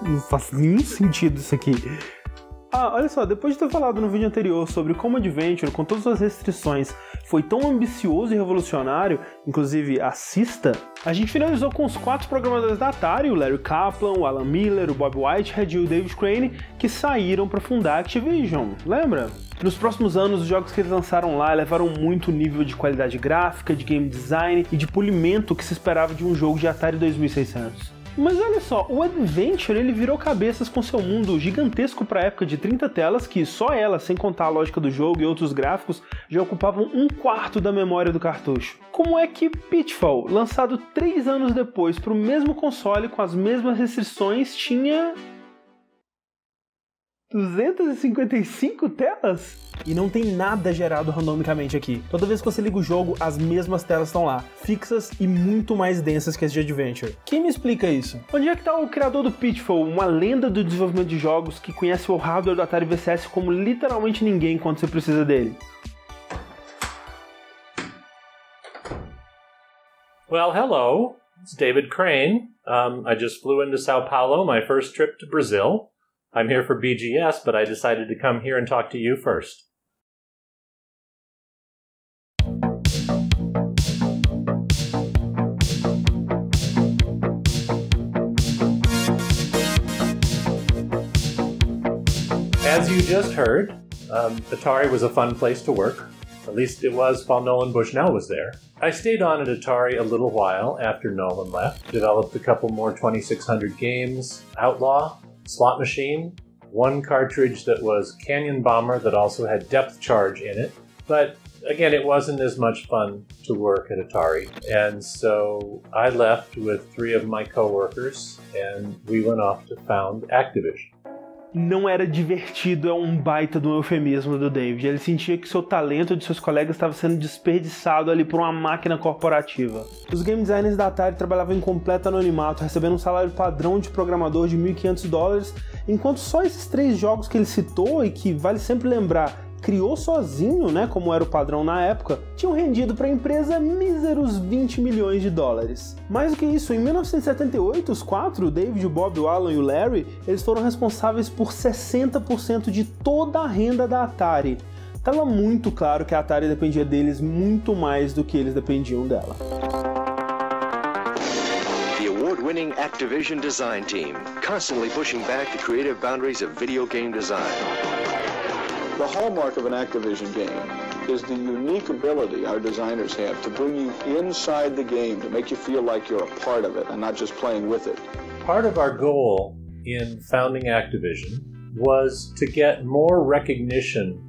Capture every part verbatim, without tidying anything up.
Não faz nenhum sentido isso aqui. Ah, olha só, depois de ter falado no vídeo anterior sobre como Adventure, com todas as restrições, foi tão ambicioso e revolucionário, inclusive assista, a gente finalizou com os quatro programadores da Atari, o Larry Kaplan, o Alan Miller, o Bob Whitehead e o David Crane, que saíram para fundar a Activision, lembra? Nos próximos anos, os jogos que eles lançaram lá elevaram muito o nível de qualidade gráfica, de game design e de polimento que se esperava de um jogo de Atari dois mil e seiscentos. Mas olha só, o Adventure ele virou cabeças com seu mundo gigantesco para a época de trinta telas, que só ela, sem contar a lógica do jogo e outros gráficos, já ocupavam um quarto da memória do cartucho. Como é que Pitfall, lançado três anos depois para o mesmo console com as mesmas restrições, tinha duzentas e cinquenta e cinco telas? E não tem nada gerado randomicamente aqui. Toda vez que você liga o jogo, as mesmas telas estão lá, fixas e muito mais densas que as de Adventure. Quem me explica isso? Onde é que está o criador do Pitfall, uma lenda do desenvolvimento de jogos que conhece o hardware do Atari V C S como literalmente ninguém quando você precisa dele? Well, hello. It's David Crane. Um, I just flew into Sao Paulo, my first trip to Brazil. I'm here for B G S, but I decided to come here and talk to you first. As you just heard, um, Atari was a fun place to work. At least it was while Nolan Bushnell was there. I stayed on at Atari a little while after Nolan left, developed a couple more twenty-six hundred games, Outlaw, Slot Machine, one cartridge that was Canyon Bomber that also had Depth Charge in it. But again, it wasn't as much fun to work at Atari. And so I left with three of my coworkers and we went off to found Activision. Não era divertido, é um baita do eufemismo do David. Ele sentia que seu talento de seus colegas estava sendo desperdiçado ali por uma máquina corporativa. Os game designers da Atari trabalhavam em completo anonimato, recebendo um salário padrão de programador de mil e quinhentos dólares, enquanto só esses três jogos que ele citou, e que vale sempre lembrar, criou sozinho, né, como era o padrão na época, tinham rendido para a empresa míseros vinte milhões de dólares. Mais do que isso, em mil novecentos e setenta e oito, os quatro, o David, o Bob, o Alan e o Larry, eles foram responsáveis por sessenta por cento de toda a renda da Atari. Estava muito claro que a Atari dependia deles muito mais do que eles dependiam dela. The award-winning Activision design team, constantly pushing back the creative boundaries of video game design. The hallmark of an Activision game is the unique ability our designers have to bring you inside the game, to make you feel like you're a part of it and not just playing with it. Part of our goal in founding Activision was to get more recognition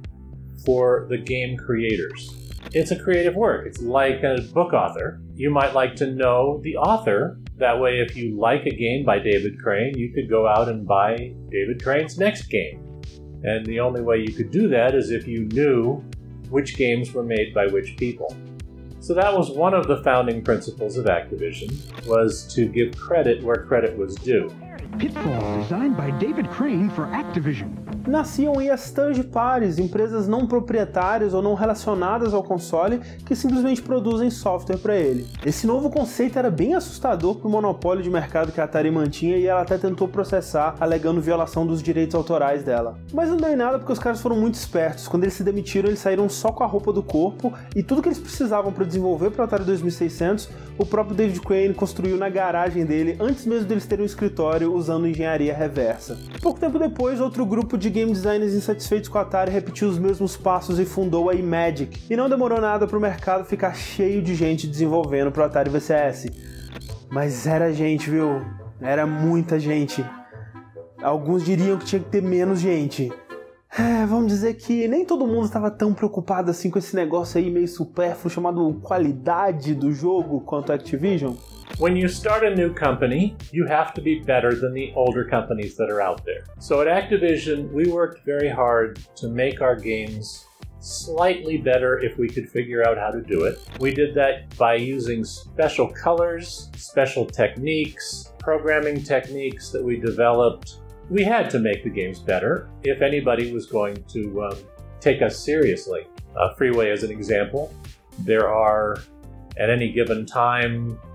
for the game creators. It's a creative work. It's like a book author. You might like to know the author. That way, if you like a game by David Crane, you could go out and buy David Crane's next game. And the only way you could do that is if you knew which games were made by which people. So that was one of the founding principles of Activision, was to give credit where credit was due. Pitfall, designed by David Crane for Activision. Nasciam aí as third parties, empresas não proprietárias ou não relacionadas ao console, que simplesmente produzem software para ele. Esse novo conceito era bem assustador para o monopólio de mercado que a Atari mantinha, e ela até tentou processar, alegando violação dos direitos autorais dela. Mas não deu em nada porque os caras foram muito espertos. Quando eles se demitiram, eles saíram só com a roupa do corpo, e tudo que eles precisavam para desenvolver para o Atari dois mil e seiscentos, o próprio David Crane construiu na garagem dele, antes mesmo deles terem um escritório usando engenharia reversa. Pouco tempo depois, outro grupo de game designers insatisfeitos com a Atari repetiu os mesmos passos e fundou a Imagic. E não demorou nada para o mercado ficar cheio de gente desenvolvendo para o Atari V C S. Mas era gente, viu? Era muita gente. Alguns diriam que tinha que ter menos gente. É, vamos dizer que nem todo mundo estava tão preocupado assim com esse negócio aí meio supérfluo chamado qualidade do jogo quanto a Activision. When you start a new company, you have to be better than the older companies that are out there. So at Activision, we worked very hard to make our games slightly better if we could figure out how to do it. We did that by using special colors, special techniques, programming techniques that we developed. We had to make the games better if anybody was going to um, take us seriously. Uh, Freeway as an example, there are, at any given time,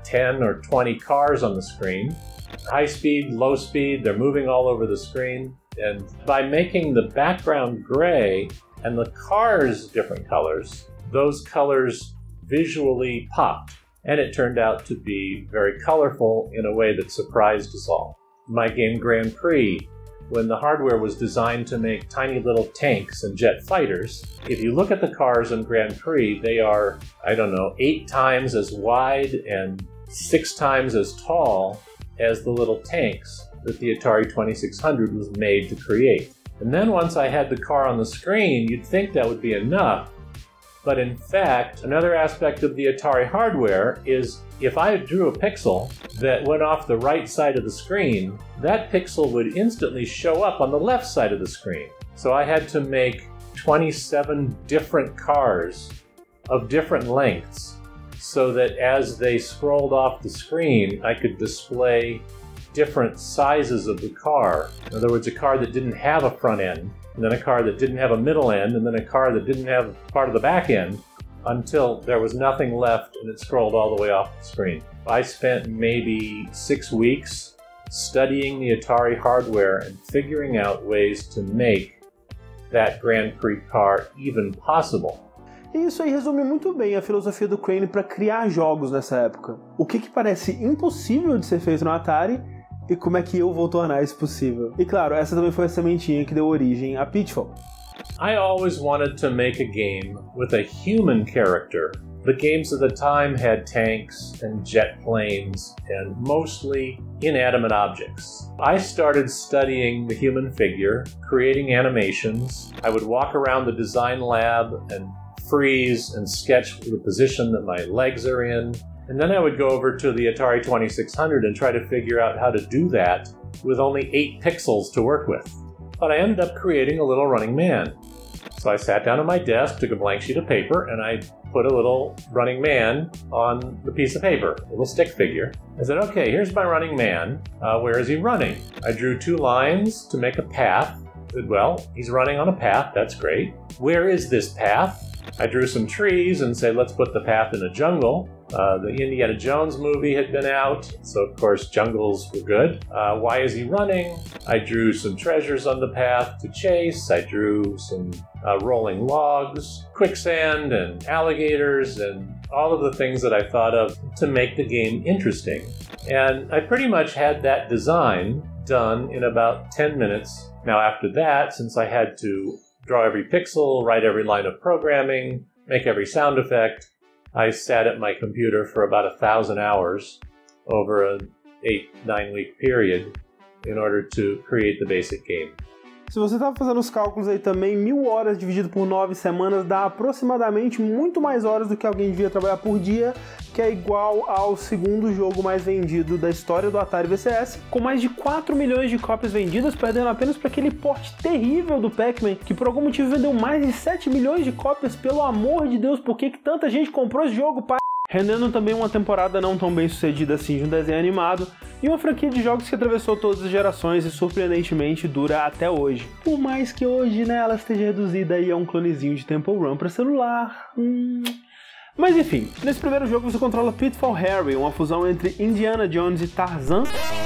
ten or twenty cars on the screen. High speed, low speed, they're moving all over the screen. And by making the background gray and the cars different colors, those colors visually popped. And it turned out to be very colorful in a way that surprised us all. My game Grand Prix, when the hardware was designed to make tiny little tanks and jet fighters, if you look at the cars in Grand Prix, they are, I don't know, eight times as wide and six times as tall as the little tanks that the Atari twenty-six hundred was made to create. And then once I had the car on the screen, you'd think that would be enough. But in fact, another aspect of the Atari hardware is if I drew a pixel that went off the right side of the screen, that pixel would instantly show up on the left side of the screen. So I had to make twenty-seven different cars of different lengths so that as they scrolled off the screen, I could display different sizes of the car. In other words, a car that didn't have a front end, and then a car that didn't have a middle end, and then a car that didn't have part of the back end, until there was nothing left and it scrolled all the way off the screen. I spent maybe six weeks studying the Atari hardware and figuring out ways to make that Grand Prix car even possible. E isso aí resume muito bem a filosofia do Crane para criar jogos nessa época. O que, que parece impossível de ser feito no Atari e como é que eu vou tornar isso possível. E claro, essa também foi a sementinha que deu origem a Pitfall. I always wanted to make a game with a human character. The games of the time had tanks and jet planes and mostly inanimate objects. I started studying the human figure, creating animations. I would walk around the design lab and freeze and sketch the position that my legs are in. And then I would go over to the Atari twenty-six hundred and try to figure out how to do that with only eight pixels to work with. But I ended up creating a little running man. So I sat down at my desk, took a blank sheet of paper, and I put a little running man on the piece of paper, a little stick figure. I said, okay, here's my running man. Uh, where is he running? I drew two lines to make a path. I said, well, he's running on a path, that's great. Where is this path? I drew some trees and said, let's put the path in a jungle. Uh, the Indiana Jones movie had been out, so of course jungles were good. Uh, why is he running? I drew some treasures on the path to chase. I drew some uh, rolling logs, quicksand and alligators and all of the things that I thought of to make the game interesting. And I pretty much had that design done in about ten minutes. Now after that, since I had to draw every pixel, write every line of programming, make every sound effect, I sat at my computer for about a thousand hours over an eight, nine week period in order to create the basic game. Se você estava fazendo os cálculos aí também, mil horas dividido por nove semanas dá aproximadamente muito mais horas do que alguém devia trabalhar por dia, que é igual ao segundo jogo mais vendido da história do Atari V C S, com mais de quatro milhões de cópias vendidas, perdendo apenas para aquele porte terrível do Pac-Man, que por algum motivo vendeu mais de sete milhões de cópias. Pelo amor de Deus, por que que tanta gente comprou esse jogo, pai? Rendendo também uma temporada não tão bem sucedida assim de um desenho animado, e uma franquia de jogos que atravessou todas as gerações e surpreendentemente dura até hoje. Por mais que hoje, né, ela esteja reduzida aí a um clonezinho de Temple Run para celular. Hum... Mas enfim, nesse primeiro jogo você controla Pitfall Harry, uma fusão entre Indiana Jones e Tarzan,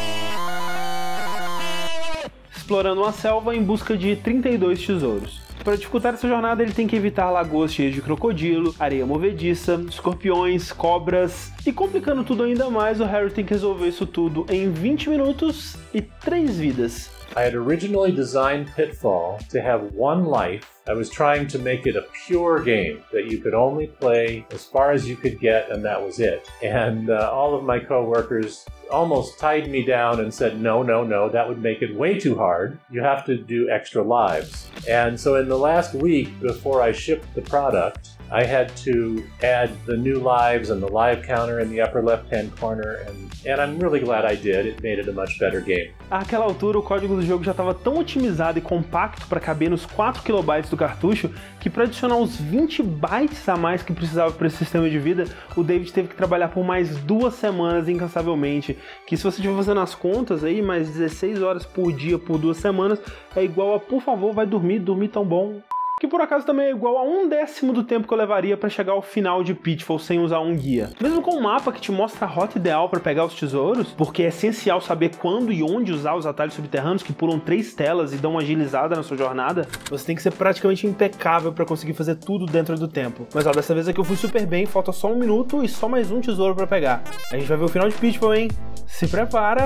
explorando uma selva em busca de trinta e dois tesouros. Para dificultar essa jornada, ele tem que evitar lagoas cheias de crocodilo, areia movediça, escorpiões, cobras, e complicando tudo ainda mais, o Harry tem que resolver isso tudo em vinte minutos e três vidas. I had originally designed Pitfall to have one life. I was trying to make it a pure game that you could only play as far as you could get, and that was it. And uh, all of my co-workers almost tied me down and said, no, no, no, that would make it way too hard. You have to do extra lives. And so in the last week before I shipped the product, I had to add the new lives and the live counter in the upper left-hand corner, and, and I'm really glad I did. It made it a much better game. Àquela altura, o código do jogo já estava tão otimizado e compacto para caber nos quatro kilobytes do cartucho que, para adicionar os vinte bytes a mais que precisava para esse sistema de vida, o David teve que trabalhar por mais duas semanas incansavelmente, que se você estiver fazendo as contas aí, mais dezesseis horas por dia por duas semanas, é igual a, por favor, vai dormir, dormir tão bom. que por acaso também é igual a um décimo do tempo que eu levaria para chegar ao final de Pitfall sem usar um guia. Mesmo com um mapa que te mostra a rota ideal para pegar os tesouros, porque é essencial saber quando e onde usar os atalhos subterrâneos que pulam três telas e dão uma agilizada na sua jornada, você tem que ser praticamente impecável para conseguir fazer tudo dentro do tempo. Mas ó, dessa vez aqui eu fui super bem, falta só um minuto e só mais um tesouro para pegar. A gente vai ver o final de Pitfall, hein? Se prepara!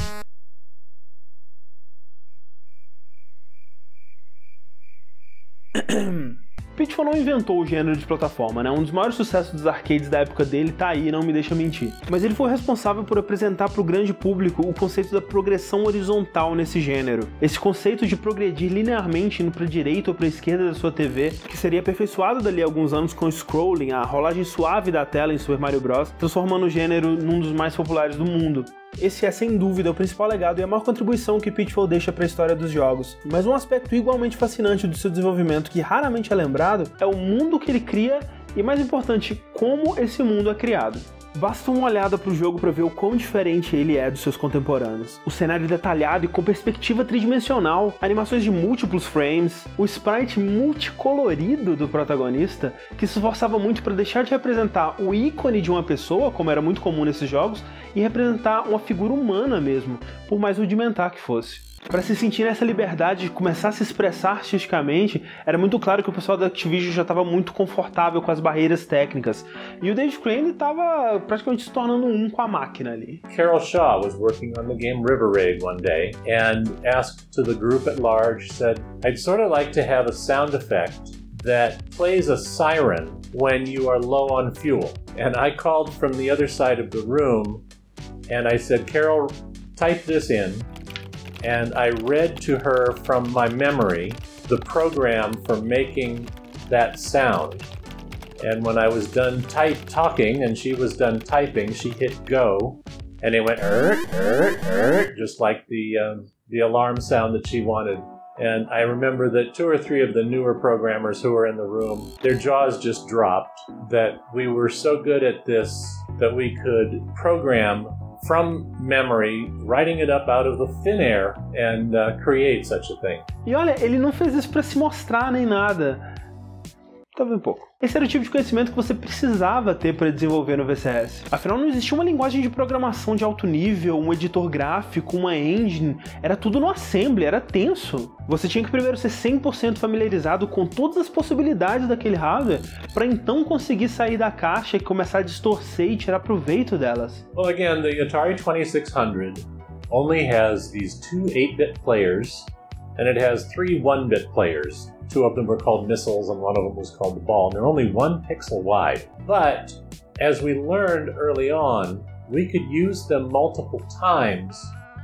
Pitfall não inventou o gênero de plataforma, né? Um dos maiores sucessos dos arcades da época dele tá aí, não me deixa mentir. Mas ele foi responsável por apresentar para o grande público o conceito da progressão horizontal nesse gênero. Esse conceito de progredir linearmente indo para a direita ou para a esquerda da sua T V, que seria aperfeiçoado dali a alguns anos com o scrolling, a rolagem suave da tela em Super Mario Bros, transformando o gênero num dos mais populares do mundo. Esse é sem dúvida o principal legado e a maior contribuição que Pitfall deixa para a história dos jogos. Mas um aspecto igualmente fascinante do seu desenvolvimento que raramente é lembrado é o mundo que ele cria e, mais importante, como esse mundo é criado. Basta uma olhada para o jogo para ver o quão diferente ele é dos seus contemporâneos. O cenário detalhado e com perspectiva tridimensional, animações de múltiplos frames, o sprite multicolorido do protagonista, que se esforçava muito para deixar de representar o ícone de uma pessoa, como era muito comum nesses jogos, e representar uma figura humana mesmo, por mais rudimentar que fosse. Para se sentir nessa liberdade de começar a se expressar artisticamente, era muito claro que o pessoal da Activision já estava muito confortável com as barreiras técnicas, e o David Crane estava praticamente se tornando um com a máquina ali. Carol Shaw was working on the game River Raid one day and asked to the group at large, said, "I'd sort of like to have a sound effect that plays a siren when you are low on fuel." And I called from the other side of the room and I said, "Carol, type this in." And I read to her from my memory the program for making that sound. And when I was done type talking and she was done typing, she hit go, and it went er er er, just like the um, the alarm sound that she wanted. And I remember that two or three of the newer programmers who were in the room, their jaws just dropped, that we were so good at this that we could program from memory, writing it up out of the thin air and uh, create such a thing. E olha, ele não fez isso para se mostrar nem nada. Talvez um pouco. Esse era o tipo de conhecimento que você precisava ter para desenvolver no V C S. Afinal, não existia uma linguagem de programação de alto nível, um editor gráfico, uma engine. Era tudo no assembly, era tenso. Você tinha que primeiro ser cem por cento familiarizado com todas as possibilidades daquele hardware, para então conseguir sair da caixa e começar a distorcer e tirar proveito delas. Well, again, the Atari twenty-six hundred only has these two eight-bit players, and it has three one-bit players. Two of them were called missiles and one of them was called the ball, and they're only one pixel wide. But as we learned early on, we could use them multiple times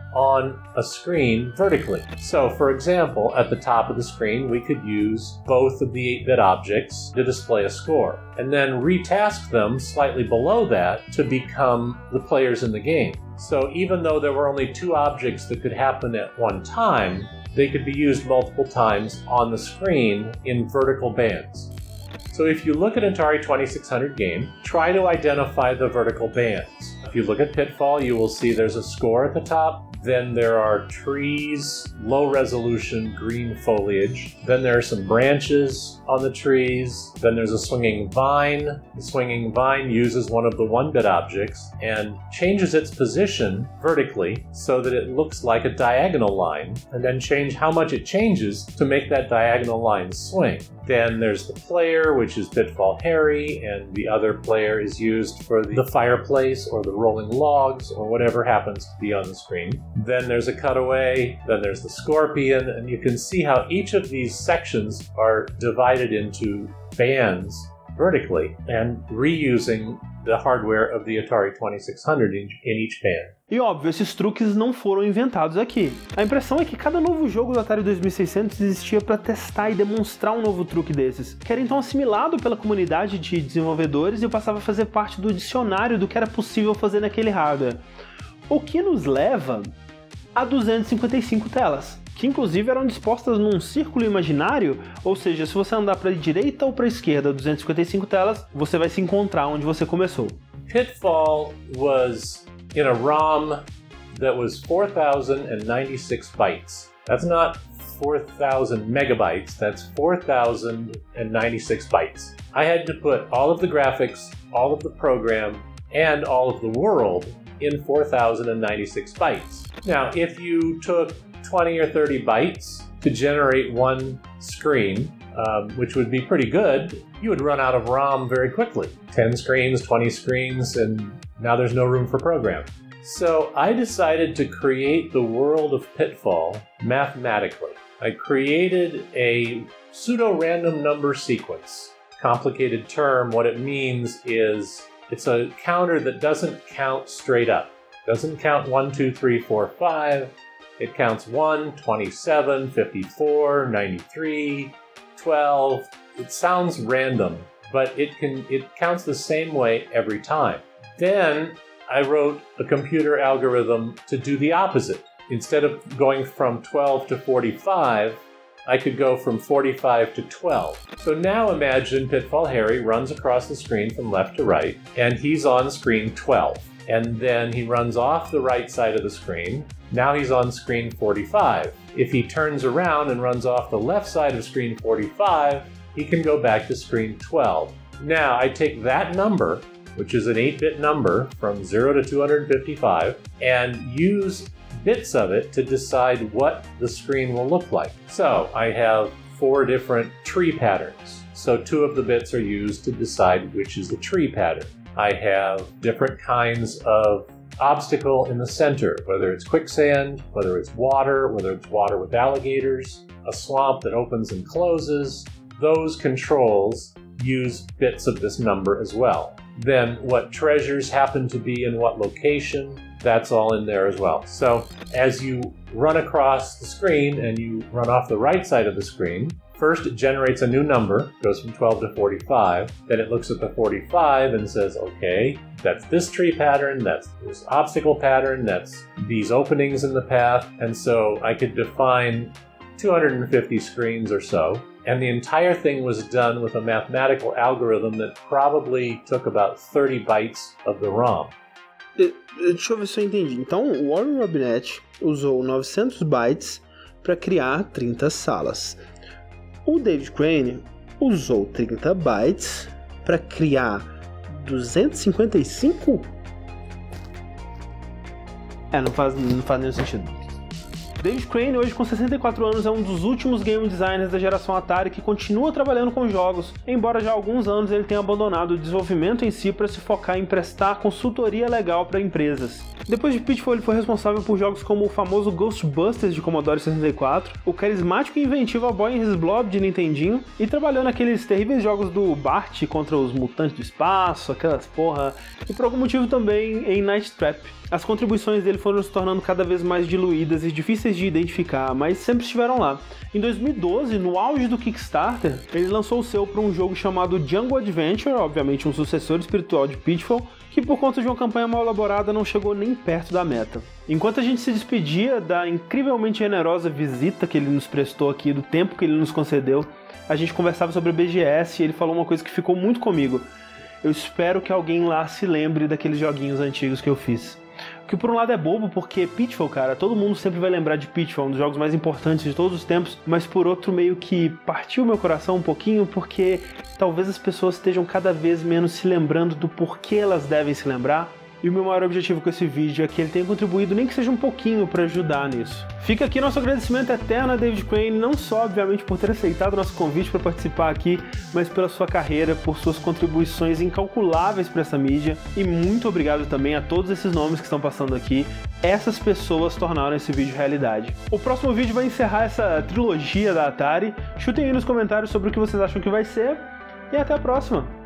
on a screen vertically. So for example, at the top of the screen, we could use both of the eight-bit objects to display a score, and then retask them slightly below that to become the players in the game. So even though there were only two objects that could happen at one time, they could be used multiple times on the screen in vertical bands. So if you look at an Atari twenty-six hundred game, try to identify the vertical bands. If you look at Pitfall, you will see there's a score at the top, then there are trees, low-resolution green foliage, then there are some branches on the trees, then there's a swinging vine. The swinging vine uses one of the one-bit objects and changes its position vertically so that it looks like a diagonal line, and then change how much it changes to make that diagonal line swing. Then there's the player, which is Pitfall Harry, and the other player is used for the fireplace or the rolling logs or whatever happens to be on the screen. Then there's a cutaway, then there's the scorpion, and you can see how each of these sections are divided into bands vertically and reusing the hardware of the Atari twenty-six hundred in, in each band. E óbvio, esses truques não foram inventados aqui. A impressão é que cada novo jogo do Atari dois mil e seiscentos existia para testar e demonstrar um novo truque desses, que era então assimilado pela comunidade de desenvolvedores e passava a fazer parte do dicionário do que era possível fazer naquele hardware. O que nos leva a duzentas e cinquenta e cinco telas, que inclusive eram dispostas num círculo imaginário, ou seja, se você andar para a direita ou para a esquerda duzentas e cinquenta e cinco telas, você vai se encontrar onde você começou. Pitfall was in a ROM that was four thousand ninety-six bytes. That's not four thousand megabytes. That's four thousand ninety-six bytes. I had to put all of the graphics, all of the program, and all of the world in four thousand ninety-six bytes. Now, if you took twenty or thirty bytes to generate one screen, um, which would be pretty good, you would run out of ROM very quickly. ten screens, twenty screens, and now there's no room for program. So I decided to create the world of Pitfall mathematically. I created a pseudo-random number sequence. Complicated term, what it means is it's a counter that doesn't count straight up. Doesn't count one, two, three, four, five. It counts one, twenty-seven, fifty-four, ninety-three, twelve. It sounds random, but it can it counts the same way every time. Then I wrote a computer algorithm to do the opposite. Instead of going from twelve to forty-five, I could go from forty-five to twelve. So now imagine Pitfall Harry runs across the screen from left to right, and he's on screen twelve. And then he runs off the right side of the screen. Now he's on screen forty-five. If he turns around and runs off the left side of screen forty-five, he can go back to screen twelve. Now I take that number, which is an eight bit number from zero to two hundred fifty-five, and use bits of it to decide what the screen will look like. So I have four different tree patterns. So two of the bits are used to decide which is the tree pattern. I have different kinds of obstacle in the center, whether it's quicksand, whether it's water, whether it's water with alligators, a swamp that opens and closes. Those controls use bits of this number as well. Then what treasures happen to be in what location, that's all in there as well. So as you run across the screen and you run off the right side of the screen, first it generates a new number, goes from twelve to forty-five, then it looks at the forty-five and says, okay, that's this tree pattern, that's this obstacle pattern, that's these openings in the path, and so I could define two hundred fifty screens or so. And the entire thing was done with a mathematical algorithm that probably took about thirty bytes of the ROM. Deixa eu ver se eu entendi. Então, o Warren Robinet usou novecentos bytes para criar trinta salas. O David Crane usou trinta bytes para criar duzentos e cinquenta e cinco? É, não faz, não faz nenhum sentido. David Crane, hoje com sessenta e quatro anos, é um dos últimos game designers da geração Atari que continua trabalhando com jogos, embora já há alguns anos ele tenha abandonado o desenvolvimento em si para se focar em prestar consultoria legal para empresas. Depois de Pitfall, ele foi responsável por jogos como o famoso Ghostbusters de Commodore sessenta e quatro, o carismático e inventivo A Boy and His Blob de Nintendinho, e trabalhou naqueles terríveis jogos do Bart contra os mutantes do espaço, aquelas porra, e por algum motivo também em Night Trap. As contribuições dele foram se tornando cada vez mais diluídas e difíceis de identificar, mas sempre estiveram lá. Em dois mil e doze, no auge do Kickstarter, ele lançou o seu para um jogo chamado Jungle Adventure, obviamente um sucessor espiritual de Pitfall, que por conta de uma campanha mal elaborada não chegou nem perto da meta. Enquanto a gente se despedia da incrivelmente generosa visita que ele nos prestou aqui, do tempo que ele nos concedeu, a gente conversava sobre o B G S e ele falou uma coisa que ficou muito comigo. Eu espero que alguém lá se lembre daqueles joguinhos antigos que eu fiz. O que por um lado é bobo, porque Pitfall, cara, todo mundo sempre vai lembrar de Pitfall, um dos jogos mais importantes de todos os tempos, mas por outro meio que partiu meu coração um pouquinho, porque talvez as pessoas estejam cada vez menos se lembrando do porquê elas devem se lembrar. E o meu maior objetivo com esse vídeo é que ele tenha contribuído, nem que seja um pouquinho, para ajudar nisso. Fica aqui nosso agradecimento eterno a David Crane, não só, obviamente, por ter aceitado nosso convite para participar aqui, mas pela sua carreira, por suas contribuições incalculáveis para essa mídia. E muito obrigado também a todos esses nomes que estão passando aqui. Essas pessoas tornaram esse vídeo realidade. O próximo vídeo vai encerrar essa trilogia da Atari. Chutem aí nos comentários sobre o que vocês acham que vai ser. E até a próxima!